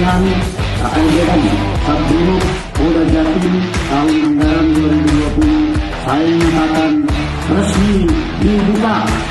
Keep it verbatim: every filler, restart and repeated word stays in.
dengan K L B M Subdivisi Polda Jatim tahun anggaran dua ribu dua puluh saya menyatakan resmi dibuka.